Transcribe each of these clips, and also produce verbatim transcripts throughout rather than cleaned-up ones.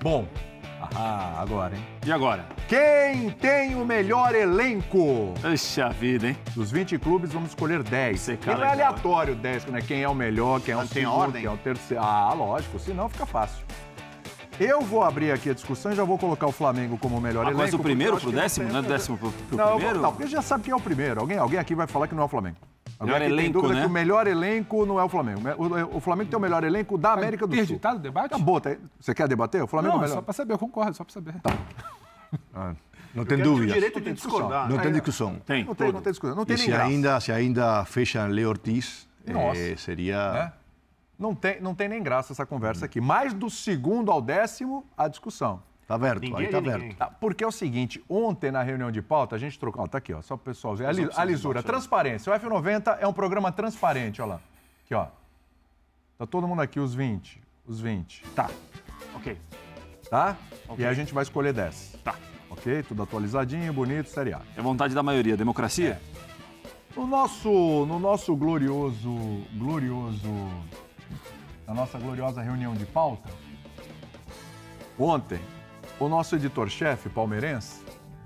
Bom, ah, agora, hein? E agora? Quem tem o melhor elenco? Puxa vida, hein? Dos vinte clubes, vamos escolher dez. Você E cara não é legal, aleatório dez, né? Quem é o melhor, quem é o Tem segundo, ordem? quem é o terceiro. Ah, lógico, senão fica fácil. Eu vou abrir aqui a discussão e já vou colocar o Flamengo como o melhor Ah, elenco. mas o primeiro porque eu pro acho que décimo? não Não é tem- do décimo pro, pro Não, primeiro? não, porque já sabe quem é o primeiro. Alguém, alguém aqui vai falar que não é o Flamengo. Alguém Melhor aqui tem elenco, dúvida né? que o melhor elenco não é o Flamengo. O, o Flamengo tem o melhor elenco da América do Sul. Interditado o debate? Acabou, tá? Você quer debater? O Flamengo é o Não, melhor. só pra saber, eu concordo, só pra saber. Ah, não tem Eu tenho o dúvidas. direito de discordar. Não né? tem discussão. Tem, Não tem, todo. não tem discussão. Não E tem nem se graça. ainda, se ainda fecham Leo Ortiz, Nossa. eh, seria... Né? Não tem, não tem nem graça essa conversa aqui. Mais do segundo ao décimo, a discussão. Tá aberto, Ninguém aí é tá ninguém. aberto. Tá, porque é o seguinte, ontem na reunião de pauta, a gente trocou... Ó, tá aqui, ó, só pro pessoal ver. A, li- a lisura, transparência. O F noventa é um programa transparente, ó lá. Aqui, ó. Tá todo mundo aqui, os vinte. Os vinte. Tá. Ok. Tá? E aí a gente vai escolher dez. Tá. Ok? Tudo atualizadinho, bonito, Série A. É vontade da maioria. Democracia? No nosso, no nosso glorioso, glorioso, na nossa gloriosa reunião de pauta, ontem, o nosso editor-chefe palmeirense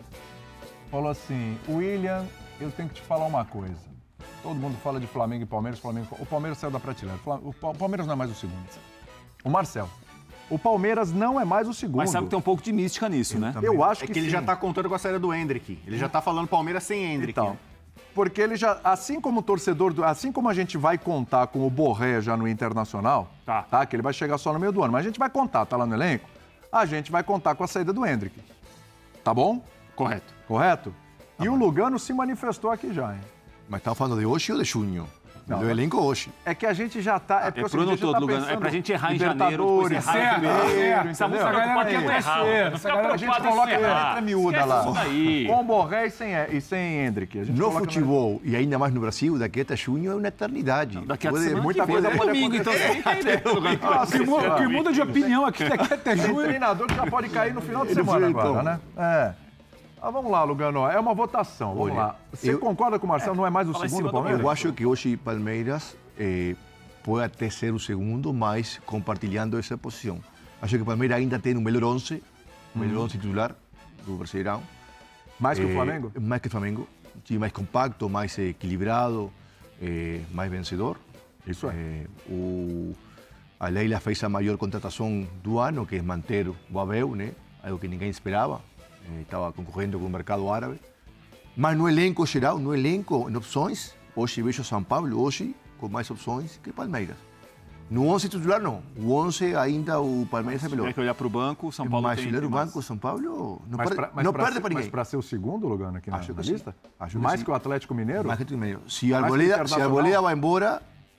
falou assim, William, eu tenho que te falar uma coisa. Todo mundo fala de Flamengo e Palmeiras, Flamengo, o Palmeiras saiu da prateleira. O Pa- o Palmeiras não é mais o segundo. O Marcel. O Palmeiras não é mais o segundo. Mas sabe que tem um pouco de mística nisso, né? Eu acho É que, que ele sim. já tá contando com a saída do Hendrick. Ele já tá falando Palmeiras sem Hendrick. Então, porque ele já, assim como o torcedor, do, assim como a gente vai contar com o Borré já no Internacional, Tá. Que ele vai chegar só no meio do ano, mas a gente vai contar, tá lá no elenco, a gente vai contar com a saída do Hendrick. Tá bom? Correto. Correto? E o Lugano se manifestou aqui já, hein? Mas estava falando de hoje ou de junho? Não, do elenco hoje. É que a gente já tá... É, porque É o pro ano seguinte, a gente todo, tá Lugano. É pensando pra gente errar em janeiro, depois Libertadores, errar em Certo, fevereiro. certo. Estamos Estamos preocupados em preocupados errar. crescer, Não essa fica galera- a gente preocupado em coloca a errar. letra miúda Esquece lá. isso daí. Com o Borré e sem, e sem Hendrick. A gente No coloca na- futebol, e ainda mais no Brasil, daqui até junho é uma eternidade. Daqui a Pode- semana muita que vem, coisa é pode domingo, então acontecer. você tem ideia. Nossa, O que, mu- o que muda de opinião aqui daqui até Tem junho. treinador que já pode cair no final de Ele semana foi, agora, então. né? É. Ah, vamos lá, Lugano. É uma votação. Vamos Olha, lá. Você eu- concorda com o Marcelo? Não é mais o fala em segundo cima do Palmeiras? Eu acho que hoje Palmeiras eh, pode até ser o segundo, mas compartilhando essa posição. Acho que Palmeiras ainda tem o melhor onze, o melhor onze titular do Brasileirão. Mais que o Eh, Flamengo? Mais que o Flamengo. Um time mais compacto, mais equilibrado, eh, mais vencedor. Isso é. Eh, o, a Leila fez a maior contratação do ano, que é manter o Abel, né? Algo que ninguém esperava. Eh, estava concorrendo com o mercado árabe. Mas no elenco geral, no elenco, em opções, hoje vejo São Paulo, hoje, com mais opções que Palmeiras. No onze titular, não. O onze ainda o Palmeiras é Se melhor. tiver que olhar pro banco, o São Paulo Mas tem... se olhar o tem mais. banco, São Paulo não Mas perde, pra- mas não pra perde ser- para ninguém. Mas para ser o segundo, Lugano, aqui na, Acho na que sim. lista? Acho que Mais sim. que o Atlético Mineiro? Mais que o meio. Se a Mais que o Arboleda, se a Internacional? Arboleda vai embora,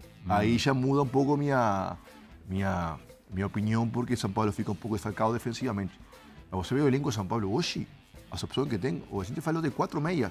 aí já muda um pouco minha, minha, minha opinião, porque São Paulo fica um pouco desfalcado defensivamente. Mas você vê o elenco de São Paulo hoje, as opções que tem, a gente falou de quatro meias.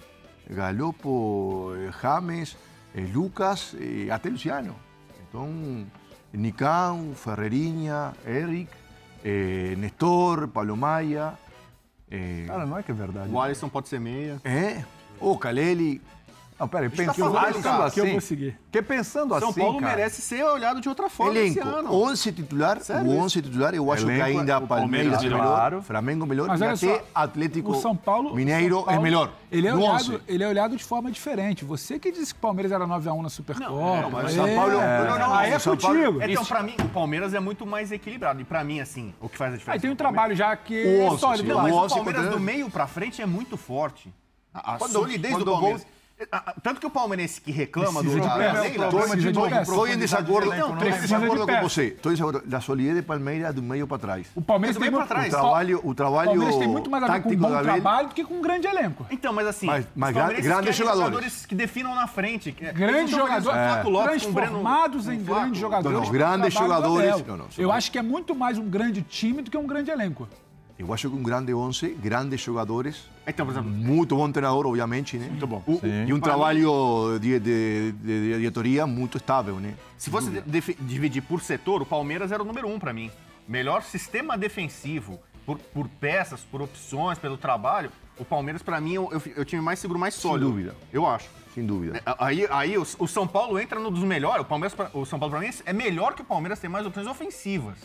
Galopo, eh, James, eh, Lucas, eh, até Luciano. Então, Nicão, Ferreirinha, Eric, eh, Nestor, Pablo Maia. Eh, Cara, não é que é verdade. O Alisson pode ser meia. é, o Caleli. Não, peraí, Deixa eu pensando, falar, pensando cara, assim... que eu vou seguir. Porque pensando São assim, Paulo cara, merece ser olhado de outra forma esse Elenco, ano. onze titular, Sério o isso? onze titular, eu acho Elenco, que ainda o Palmeiras Palmeiras, é melhor, claro. Flamengo melhor Mas e olha até só, Atlético o São Paulo, Mineiro São Paulo, é melhor. Ele é, no olhado, onze. ele é olhado de forma diferente. Você que disse que o Palmeiras era nove a um na Supercopa. não, mas o São Paulo- É. não, não, não, Aí é o São Paulo- contigo. Então, pra mim, o Palmeiras é muito mais equilibrado. E pra mim, assim, o que faz a diferença... Aí tem um do Palmeiras- trabalho já que O é onze, sólido. sim, Não, lá. mas o o onze Palmeiras contra- do meio pra frente é muito forte. A, a Quando- solidez quando do o Palmeiras... A- a- Tanto que o palmeirense que reclama do... Precisa de da- peça. da Leila, Estou Precisa de peça. estou em desacordo, Não, estou em precisa de desacordo com peça. você. Estou em desacordo. A solidez de Palmeiras do meio para trás. O Palmeiras É do tem meio muito pra trás. O trabalho, o O trabalho Palmeiras tem muito mais a ver com um tático bom da Abel- trabalho do que com um grande elenco. Então, mas assim, Mas- mas os palmeirenses grandes querem jogadores. que definam na frente. Grandes jogadores, transformados em grandes jogadores. Não, não, grandes com o trabalho do jogadores- Abel. não, não, Eu são- acho que é muito mais um grande time do que um grande elenco. Eu acho que um grande onze, grandes jogadores, Então, por exemplo, muito bom treinador, obviamente, né? Muito bom. E um trabalho de, de, de, de diretoria muito estável, né? se fosse de- defi- dividir por setor, o Palmeiras era o número um pra mim. Melhor sistema defensivo, por, por peças, por opções, pelo trabalho, o Palmeiras, pra mim, eu, eu, eu time mais seguro, mais sólido. dúvida. Eu acho. Sem dúvida. Aí, aí o, o São Paulo entra no dos melhores. O, Palmeiras, pra- o São Paulo, pra mim, é melhor que o Palmeiras, tem mais opções ofensivas.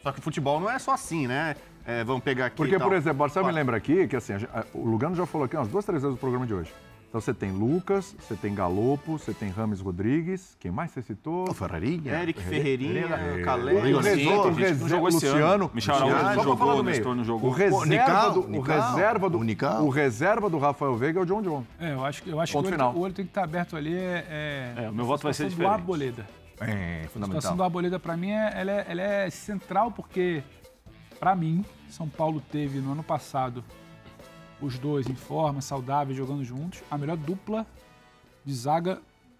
Só que o futebol não é só assim, né? É, vamos pegar aqui. Porque, por exemplo, Marcelo me lembra aqui que assim, a, a, o Lugano já falou aqui umas duas, três vezes no programa de hoje. Então você tem Lucas, você tem Galopo, você tem Rames Rodrigues, quem mais você citou? O Ferreirinha. Eric Ferreirinha, é, Calé. O Reserva, o Reserva, Luciano. Michel Araújo jogou, Nestor não jogou. O reserva do, o reserva do, Nical. o reserva do Rafael Veiga é o John John. É, eu acho, eu acho Ponto que o final. olho, o olho tem que estar aberto ali. É, é, É, o meu voto vai ser do diferente. Arboleda. É, A situação fundamental. do Arboleda, para mim, é, ela, é, ela é central porque, para mim, São Paulo teve no ano passado os dois em forma, saudáveis, jogando juntos, a melhor dupla de zaga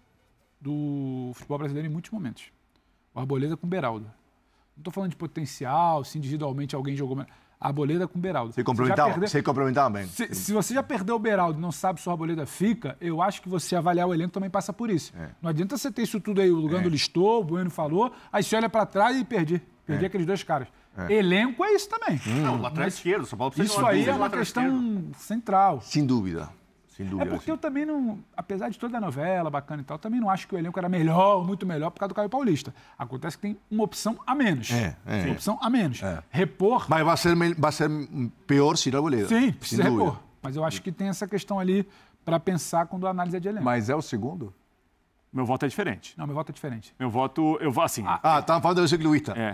do futebol brasileiro em muitos momentos. O Arboleda com o Beraldo. Não estou falando de potencial, se individualmente alguém jogou... Arboleda com o Beraldo. Se complementava, perdeu... se complementava bem. Se, se você já perdeu o Beraldo e não sabe se o Arboleda fica, eu acho que você avaliar o elenco também passa por isso. É. Não adianta você ter isso tudo aí, o Lugano é. listou, o Bueno falou, aí você olha para trás e perdi. Perdi é. aqueles dois caras. É. Elenco é isso também. Hum. Não, lateral esquerdo, São Paulo precisa Isso de uma aí é uma questão esquerdo. central. Sem dúvida. Sem dúvida. É porque eu também não, apesar de toda a novela bacana e tal, também não acho que o elenco era melhor, muito melhor por causa do Caio Paulista. Acontece que tem uma opção a menos. É, é. Uma opção a menos. É. Repor... Mas vai ser, vai ser pior se ir Arboleda. Sim, precisa repor. Mas eu acho que tem essa questão ali para pensar quando a análise é de elenco. Mas é o segundo? Meu voto é diferente. Não, meu voto é diferente. Meu voto, eu vou assim. Ah, tá falando do ciclista. É.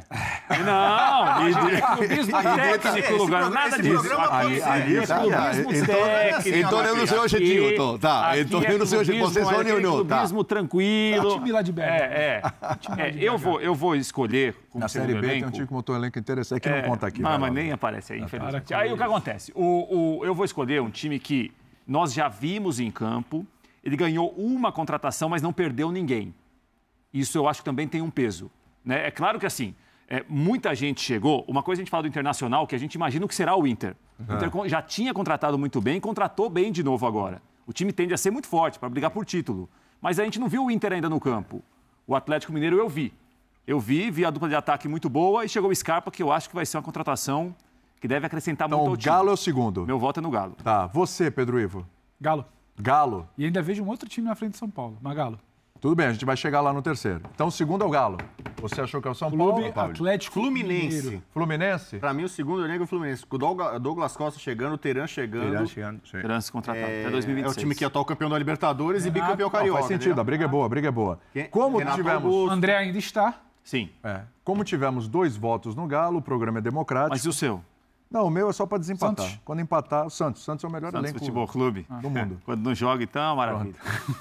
Não, é clubismo técnico, Lugano, nada disso. Aí, aí, é clubismo técnico. Então eu não sei o objetivo, então. Tá, então eu não sei o objetivo. Vocês vão ou não, tá? Clubismo tranquilo. O time lá de B H. É, é. é eu, vou, eu vou escolher como Na Série B tem um time que montou um elenco interessante, que não conta aqui. Não, mas nem aparece aí, infelizmente. Aí o que acontece? O, o, eu vou escolher um time que nós já vimos em campo, ele ganhou uma contratação, mas não perdeu ninguém. Isso eu acho que também tem um peso. Né? É claro que, assim, é, muita gente chegou... Uma coisa a gente fala do Internacional, que a gente imagina o que será o Inter. O Inter já tinha contratado muito bem, contratou bem de novo agora. O time tende a ser muito forte para brigar por título. Mas a gente não viu o Inter ainda no campo. O Atlético Mineiro eu vi. Eu vi, vi a dupla de ataque muito boa e chegou o Scarpa, que eu acho que vai ser uma contratação que deve acrescentar então, muito ao time. Galo é o segundo. Meu voto é no Galo. Tá, você, Pedro Ivo. Galo. Galo. E ainda vejo um outro time na frente de São Paulo, mas Galo. Tudo bem, a gente vai chegar lá no terceiro. Então, o segundo é o Galo. Você achou que é o São Clube Paulo? Atlético Fluminense. Mineiro. Fluminense? Pra mim, o segundo elenco é o Fluminense. Com o Douglas Costa chegando, o Teran chegando. Teran chegando, sim. Teran se contratado É, até dois mil e vinte e é o seis. time que é atual campeão da Libertadores e bicampeão Não, carioca. faz sentido, né? a briga é boa, a briga é boa. Quem- Como Renato tivemos... Augusto. O André ainda está. Sim. É, como tivemos dois votos no Galo, o programa é democrático. Mas e o seu? Não, o meu é só para desempatar. Santos. Quando empatar, o Santos. Santos é o melhor Santos elenco Futebol Clube. do mundo. Quando não joga, então, maravilha.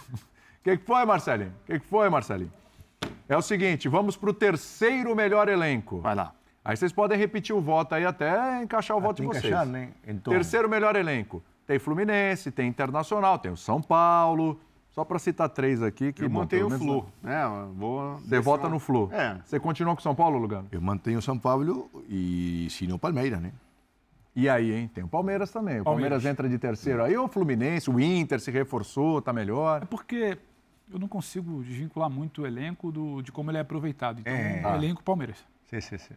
O que, que foi, Marcelinho? O que, que foi, Marcelinho? É o seguinte, vamos para o terceiro melhor elenco. Vai lá. Aí vocês podem repetir o voto aí até encaixar o voto de vocês. Encaixar, né? Então, Terceiro melhor elenco. Tem Fluminense, tem Internacional, tem o São Paulo. Só para citar três aqui. Que, Eu bom, mantenho o pelo menos- Flu. Né? Eu Vou Você vota no Flu. É. Você continua com o São Paulo, Lugano? eu mantenho São Paulo e, se não, Palmeiras, né? E aí, hein? Tem o Palmeiras também. O Palmeiras, Palmeiras. entra de terceiro aí. O Fluminense, o Inter se reforçou, tá melhor. É porque eu não consigo desvincular muito o elenco do, de como ele é aproveitado. Então, É. o elenco Palmeiras. Sim, sim, sim.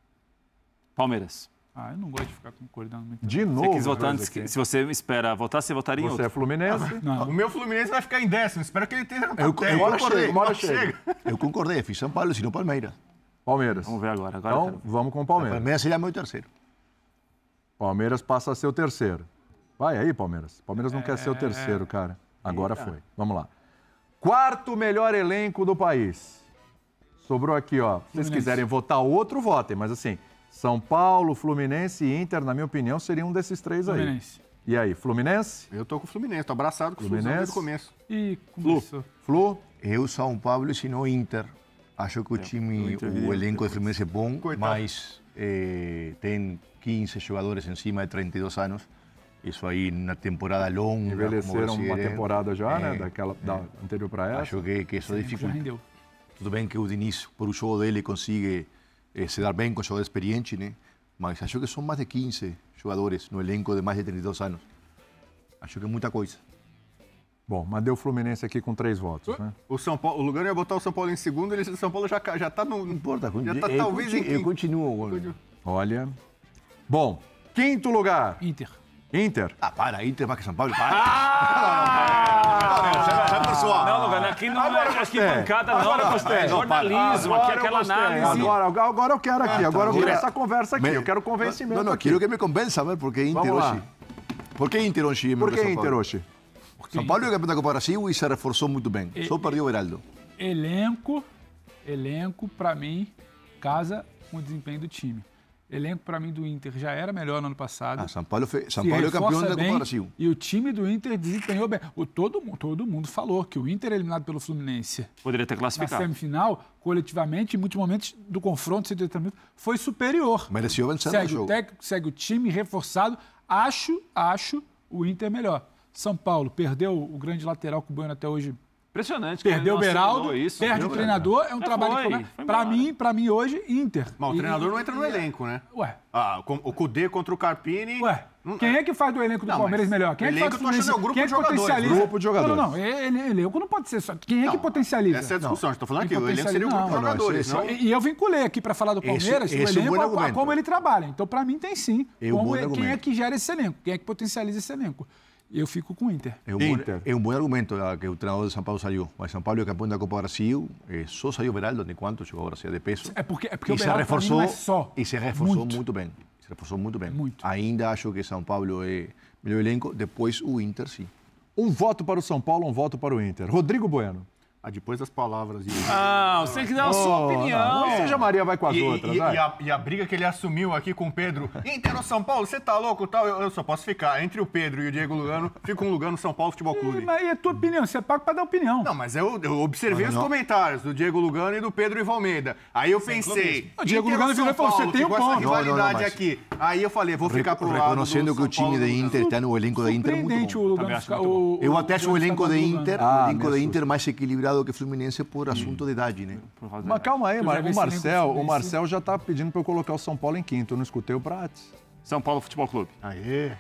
Palmeiras. Ah, eu não gosto de ficar concordando muito. De Você novo. quis votar Jorge, antes. aqui. que- Se você espera votar, você votaria em Você outro. é Fluminense? Não. O meu Fluminense vai ficar em décimo. Espero que ele esteja no Eu, top eu dez. concordei, uma hora chega. Eu concordei, fiz São Paulo, se não Palmeiras. Palmeiras. Vamos ver agora. agora eu Então, quero ver. vamos com o Palmeiras. Palmeiras seria meu terceiro. Palmeiras passa a ser o terceiro. Vai aí, Palmeiras. Palmeiras não quer ser o terceiro, cara. Agora foi. Vamos lá. Quarto melhor elenco do país. Sobrou aqui, ó. Se vocês Fluminense. quiserem votar outro, votem. Mas assim, São Paulo, Fluminense e Inter, na minha opinião, seria um desses três aí. Fluminense. E aí, Fluminense? Eu tô com o Fluminense, tô abraçado com o Fluminense desde o Fluminense. começo. E começou. Flu? Eu, São Paulo, e se não Inter. Acho que o time, Inter o viria elenco do Fluminense é bom, Coitado. mas eh, tem quinze jogadores em cima de trinta e dois anos. Isso aí na temporada longa. como Envelheceram uma Brasileiro, temporada já, né? é, Daquela, da anterior para essa. Acho que, que isso Já dificulta. rendeu. Tudo bem que o Diniz, por o jogo dele, consigue eh, se dar bem com jogadores experientes, né? Mas acho que são mais de quinze jogadores no elenco de mais de trinta e dois anos. Acho que é muita coisa. Bom, mas deu o Fluminense aqui com três votos, né? O, São Paulo, o Lugano ia botar o São Paulo em segundo, ele, o São Paulo já, ca- já tá no... Não importa, Já tá eu, talvez em conti- eu quinto. continuo. com- Olha. Bom, quinto lugar. Inter. Inter. Ah, para, Inter mais que São Paulo, para. Não, já, já pessoal. Não, não, não é aqui não é aqui bancada, não, não gostei. Jornalismo, aqui é aquela análise. Agora, agora eu quero aqui, agora eu quero essa conversa aqui, eu quero convencimento. Não, não, aqui. quero que me convença, a ver, por que Inter hoje? Por que Inter hoje? Por que Inter hoje? São Paulo é campeão da Copa do Brasil e se reforçou muito bem. E, Só perdeu o Beraldo. Elenco, elenco, para mim, casa com o desempenho do time. Elenco, para mim, do Inter já era melhor no ano passado. Ah, São Paulo, fe... São Paulo é campeão da Copa do Brasil. E o time do Inter desempenhou bem. O, todo, todo mundo falou que o Inter, eliminado pelo Fluminense, poderia ter classificado. Na semifinal, coletivamente, em muitos momentos do confronto, foi superior. Mereceu vencer segue o jogo. O técnico, segue o time reforçado. Acho, acho o Inter melhor. São Paulo perdeu o grande lateral que o Bueno até hoje... Impressionante. Perdeu o Beraldo, isso, perde o treinador, é um Já trabalho foi, que... Para mim, para mim hoje, Inter. Mas o E- treinador e- não entra no e- elenco, né? Ué, Ah, com- o Cudê contra o Carpini... ué. Não- Quem é que faz do elenco do Não, Palmeiras mas melhor? Quem é que elenco faz do eu tô achando Fluminense? é o grupo Quem é de que jogadores. potencializa? Grupo de jogadores. Não, não, ele, elenco não pode ser só. Quem é que Não, potencializa? Essa é a discussão, a gente tá falando aqui. Quem O elenco seria o grupo de potencializa? Não, jogadores, não, não... esse- E, e eu vinculei aqui para falar do Palmeiras, Esse- o esse é um elenco, bom a- a argumento. como ele trabalha. Então, para mim, tem sim. É um Como bom é- quem é argumento. que gera esse elenco? Quem é que potencializa esse elenco? Eu fico com o Inter. É um, Inter. bom, é um bom argumento ah, que o treinador de São Paulo saiu. Mas São Paulo é campeão da Copa do Brasil. Eh, só saiu Beraldo, de quanto chegou a Brasil de peso. É porque, é porque E o se Beraldo, pra mim, reforçou, não é só. e se reforçou Muito. muito, bem. Se reforçou muito bem. Muito. Ainda acho que São Paulo é melhor elenco. Depois o Inter, sim. Um voto para o São Paulo, um voto para o Inter. Rodrigo Bueno. Ah, depois das palavras... De... Ah, você tem que dar a sua opinião. Não seja Maria vai com as E, outras, e- vai. e a, e a briga que ele assumiu aqui com o Pedro. Inter no São Paulo, você tá louco tal? Eu, eu só posso ficar. Entre o Pedro e o Diego Lugano, fico um Lugano São Paulo Futebol E, Clube. mas e a tua opinião? Você é pago para dar opinião. Não, mas eu, eu observei Não, os não. comentários do Diego Lugano e do Pedro Ivo Almeida. Aí eu pensei. O Diego Inter Lugano ou São virou e falou, Paulo, você tem um ficou essa ponto. Não, não, não, rivalidade mas- aqui. Aí eu falei, vou ficar pro lado. do Reconhecendo que o São time Paulo de do Lugano. Inter está no elenco de Inter Surpreendente muito o bom. Lugano. acho muito o- Eu o- até acho o Lugano elenco tá de do Lugano. Inter, Ah, o elenco me de assusta. Inter mais equilibrado que o Fluminense por assunto de idade, né? Mas calma aí, Eu Mar- já vi o esse elenco Marcel, o Fluminense. Marcel já tá pedindo para eu colocar o São Paulo em quinto. Eu não escutei o Prates. São Paulo Futebol Clube. Aê.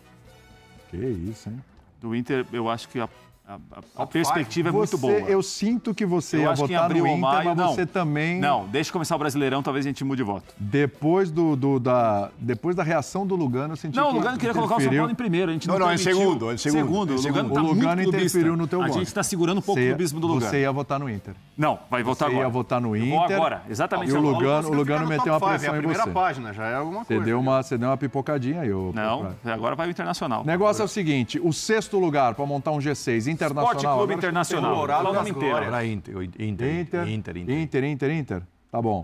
Que isso, hein? Do Inter, eu acho que a, a- a- a Top perspectiva é muito Você- boa. Eu sinto que você Eu ia acho que em votar no abril ou Inter, maio, mas não. você também... Não, deixa começar o Brasileirão, talvez a gente mude de voto. Depois, do, do- da, depois da reação do Lugano, eu senti Não, o que Lugano queria colocar o São interferiu. Paulo em primeiro. A gente não, Não, não, em permitiu. segundo, em segundo. Segundo, Em o Lugano segundo. tá O Lugano muito clubista. interferiu no teu A voto. gente está segurando um pouco Você o ia- clubismo do Lugano. Você ia votar no Inter. Não, vai votar Você agora. ia votar no Eu Inter. vou agora, exatamente E o agora. Lugano, o Conseguiu Lugano ficar no meteu top uma five, pressão é a em primeira você. página, já é alguma Você coisa. deu uma, você deu uma pipocadinha aí. ô- Não, pra- agora vai o Internacional. O negócio é o seguinte, o sexto lugar para montar um G seis internacional... Esporte Clube agora Internacional. Colorado Fala o das nome inteiro. Glórias. Agora Inter, Inter, Inter, Inter, Inter, Inter. Inter, Inter, Inter. Tá bom.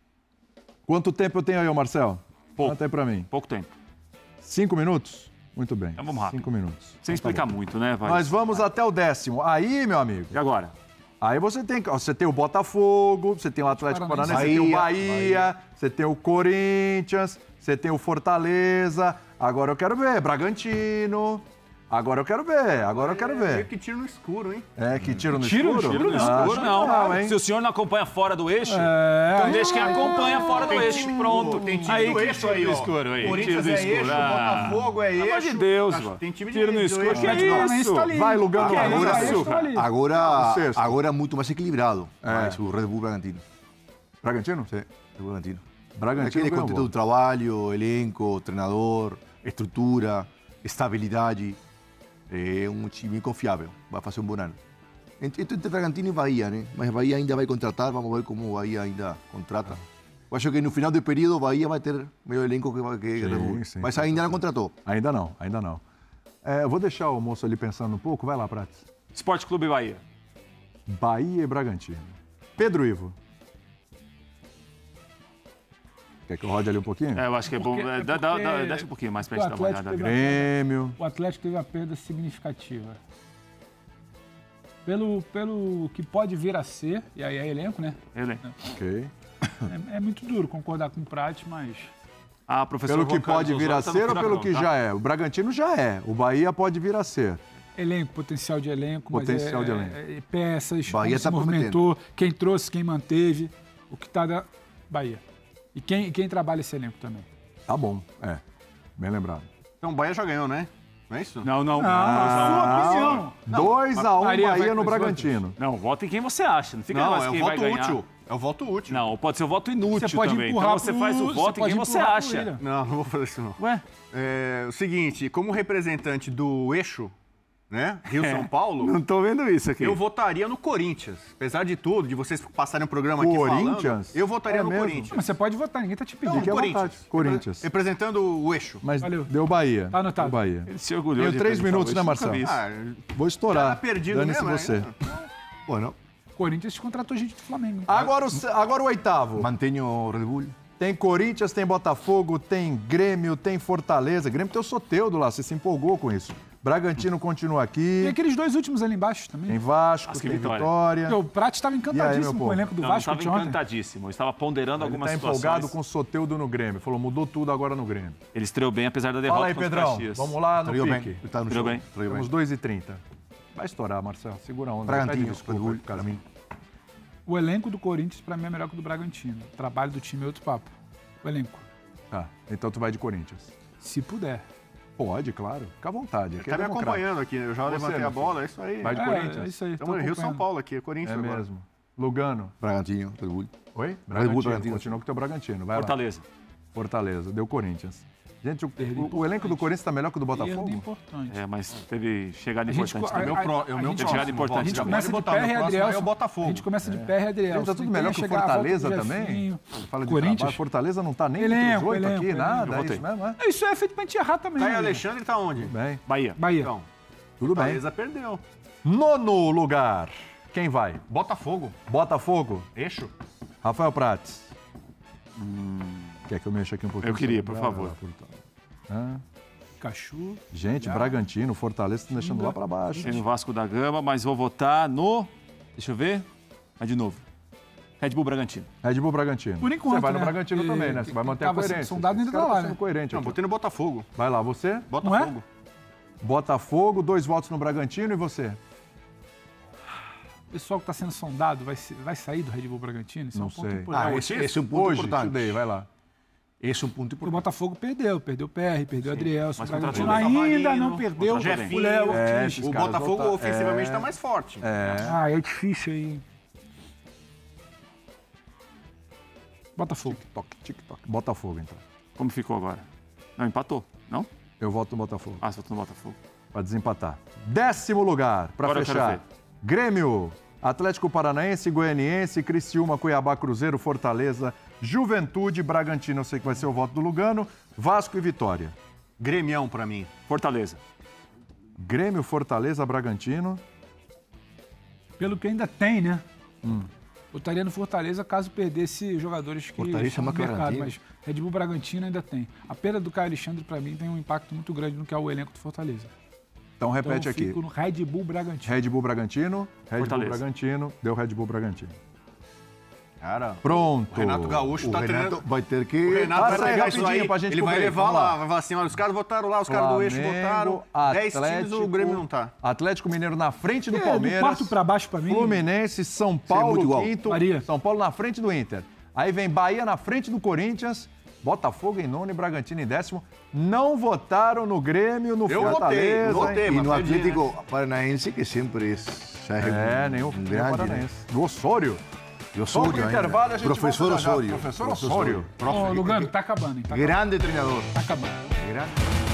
Quanto tempo eu tenho aí, ô Marcel? Pouco. Conta aí pra mim. Pouco tempo. Cinco minutos? Muito bem. Então vamos rápido. Cinco minutos. Sem explicar muito, né? Vai. Nós vamos até o décimo. Aí, meu amigo, E agora? aí você tem, ó, você tem o Botafogo, você tem o Atlético Paranaense. Paranaense, você tem o Bahia, Bahia, você tem o Corinthians, você tem o Fortaleza. Agora eu quero ver, Bragantino. Agora eu quero ver, agora eu quero Meio ver. que tiro no escuro, hein? É, que tiro no Tiro no escuro? escuro, não. Ah, Escuro acho não. que não, hein? Se o senhor não acompanha fora do eixo, É, então deixa quem acompanha fora do Tem eixo. time- Pronto. Tem time aí do que eixo tiro aí, no ó. escuro aí. Corinthians Tiro no é escuro. eixo, Ah. Botafogo é eixo. Pelo amor de Deus, Acho que mano. Tem time de Tiro no do escuro. eixo. Que Atlético Paranaense isso? tá ali. Vai, Lugano, Que agora isso, sim. eles estão ali. Agora, sexto. agora muito mais equilibrado. Mas o Red Bull Bragantino. Bragantino? Sim, Red Bull Bragantino. Bragantino Aquele ganhou contexto do voto. trabalho, elenco, treinador, estrutura, estabilidade. É um time confiável. Vai fazer um bom ano. Entre entre Bragantino e Bahia, né? Mas Bahia ainda vai contratar. Vamos ver como o Bahia ainda contrata. Eu acho que no final do período, Bahia vai ter melhor elenco que, que Sim, Red Bull. sim, Mas com ainda não contratou. Ainda não, ainda não. É, eu vou deixar o moço ali pensando um pouco. Vai lá, Prates. Esporte Clube Bahia. Bahia e Bragantino. Pedro Ivo. Quer que eu rode ali um pouquinho? É, eu acho que é bom. Porque- é, é dá, dá, porque dá, deixa um pouquinho mais pra o gente dar uma Atlético olhada. teve Grêmio. O Atlético teve uma perda significativa. Pelo, pelo que pode vir a ser, e aí é elenco, né? Ele. Ok. É, é muito duro concordar com o Prat, mas Ah, professor Pelo que Juan Carlos pode vir a Osório tá no ser ou pelo furacão, que tá? já é? O Bragantino já é. O Bahia pode vir a ser. elenco, potencial de elenco, mas Potencial é, de elenco. é, é, peças, Bahia como se tá movimentou, quem trouxe, quem manteve, o que está da Bahia. E quem, e quem trabalha esse elenco também. Tá bom. É. Bem lembrado. Então o Bahia já ganhou, né? Não é isso? Não, não. Ah, sua opinião. dois a um Maria vai Bahia com no os Bragantino. Não, vota em quem você acha. Não fica Não, negócio é o quem vai voto ganhar. útil. É o voto útil. Não, pode ser o voto inútil Você pode também. empurrar Então você pro- faz o você voto em pode quem você empurrar pro acha. William. Não, não vou fazer isso não. Ué? É, o seguinte, como representante do eixo, né? Rio-São Paulo. Não tô vendo isso aqui. Eu votaria no Corinthians. Apesar de tudo, de vocês passarem o programa aqui Corinthians? falando, eu votaria É no mesmo? Corinthians. Mas você pode votar, ninguém tá te pedindo. Fique à Corinthians. vontade. Corinthians. Representando o eixo. Mas Valeu. deu Bahia. Tá anotado. Deu Bahia. Ele se orgulhou. Tenho de três representar minutos, o né, Eixo, nunca Marcelo? vi isso. Ah, Vou estourar. Cara perdido Dane-se mesmo, você. né? Bueno, Corinthians contratou gente do Flamengo. Agora o, agora o oitavo. mantenho o Red Bull. Tem Corinthians, tem Botafogo, tem Grêmio, tem Fortaleza. Grêmio tem o Soteldo lá, você se empolgou com isso. Bragantino continua aqui. E aqueles dois últimos ali embaixo também. Tem Vasco, Vasco e tem Vitória. Vitória. O Prat estava E aí, encantadíssimo meu com povo? o elenco do Não, eu Vasco estava de ontem. encantadíssimo. Eu estava ponderando Ele algumas tá situações. empolgado com o Soteldo no Grêmio. Falou, mudou tudo agora no Grêmio. Ele estreou bem, apesar da derrota Fala aí, contra o Pedrão. Caxias. Vamos lá no Traiu bem. pique. Está no Traiu jogo. bem. Traiu bem. Temos dois e trinta. Vai estourar, Marcelo. Segura a onda. Bragantino, Pede desculpa, Red Bull, cara. para mim. O elenco do Corinthians, pra mim, é melhor que o do Bragantino. O trabalho do time é outro papo. O elenco. Tá, então tu vai de Corinthians. Se puder. Pode, claro. Fica à vontade. Aqui Tá é me democrático. acompanhando aqui, eu já Você, levantei meu a bola, é isso aí. Vai de É, Corinthians. é isso aí. tô Estamos no Rio-São né? acompanhando. Paulo aqui, é Corinthians É agora. mesmo. Lugano. Bragantino, Red Bull. Oi? Bull, Bragantino. Bragantino. Continua com o teu Bragantino. Vai lá. Fortaleza. Fortaleza. Deu Corinthians. Gente, o, Perda o- o importante. elenco do Corinthians está melhor que o do Perda Botafogo? importante. É, mas teve chegada A gente importante co- a- também. Meu, pro, eu, a meu gente- próximo chegada importante. voto, A gente já começa pode de botar, P R meu e próximo Adrielson. aí é o Botafogo. A gente começa de P R e Adrielson. Gente, tá tudo Tem melhor que o chegar a volta do Fortaleza também. Jefinho. Fala de Corinthians? trabalho. Fortaleza não tá nem entre Elenco, os oito elenco, aqui, elenco. nada. Eu É votei. isso mesmo, é? Isso é feito pra gente errar também. Caio né? Alexandre tá onde? Tudo bem. Bahia. Bahia. Então, Tudo bem. Fortaleza perdeu. Nono lugar. Quem vai? Botafogo, Botafogo. eixo. Rafael Prates. Quer que eu mexa aqui um pouquinho? Eu queria, por favor. Ah, Cachu. gente, Bragantino, Fortaleza estão deixando lá para baixo. Tem no Vasco da Gama, mas vou votar no... Deixa eu ver. Vai de novo. Red Bull Bragantino. Red Bull Bragantino. Por enquanto, Você vai no né? Bragantino Porque também, né? Você vai quem manter a tava sendo coerência. sondado ainda Esse cara tá lá, sendo né? coerente Não, aqui. botei no Botafogo. Vai lá, você? Botafogo. Botafogo, dois votos no Bragantino e você? O pessoal que está sendo sondado vai, se- vai sair do Red Bull Bragantino? Isso Não é um ponto sei. importante. Ah, esse, esse é um ponto Hoje, importante. today, vai lá. Esse é um ponto O importante. Botafogo perdeu, perdeu o P R, perdeu o Adrielson. mas O Bragantino contratou o ainda Cavarino, não perdeu contratou o o Jefinho. Léo É, Ortiz. esses O caras Botafogo volta- ofensivamente é. tá mais forte. É. Ah, é difícil aí. Botafogo. Toque, tic-toc. Botafogo, então. Como ficou agora? Não, empatou. Não? Eu voto no Botafogo. Ah, você votou no Botafogo. Para desempatar. Décimo lugar, para Agora eu quero fechar. ver. Grêmio, Atlético Paranaense, Goianiense, Criciúma, Cuiabá, Cruzeiro, Fortaleza, Juventude, Bragantino, eu sei que vai ser o voto do Lugano, Vasco e Vitória. Gremião pra mim. Fortaleza. Grêmio, Fortaleza, Bragantino. Pelo que ainda tem, né? Hum. Botaria no Fortaleza caso perdesse jogadores que Fortaleza estão no é uma mercado, garantia. mas Red Bull Bragantino ainda tem. A perda do Caio Alexandre, para mim, tem um impacto muito grande no que é o elenco do Fortaleza. Então Então repete eu aqui. fico no Red Bull Bragantino. Red Bull Bragantino, Red Fortaleza. Bull Bragantino, deu Red Bull Bragantino. Cara, Pronto. o Renato Gaúcho O tá Renato treinando. vai ter que... O Renato Passa vai aí pegar isso rapidinho aí, pra gente ele vai cobrir, levar vamos lá, lá. vai falar assim, olha, os caras votaram lá, os caras do eixo votaram, dez times, Atlético, o Grêmio não tá. Atlético Mineiro na frente do É, do Palmeiras. quarto para baixo, para mim. Fluminense, São muito Paulo, igual. quinto. Maria. São Paulo na frente do Inter. Aí vem Bahia na frente do Corinthians. Botafogo em nono e Bragantino em décimo. Não votaram no Grêmio, no Eu votei, Fortaleza. votei. hein? E no mas perdi, Atlético Paranaense, que sempre é, É, nem o um nem o grande, né? Paranaense. No Osório. Eu Vamos sou pro intervalo e a gente Professor volta já já. Osório. Professor Osório. Ô, Lugano, tá acabando, hein? Tá acabando. Grande treinador. Tá acabando. Grande.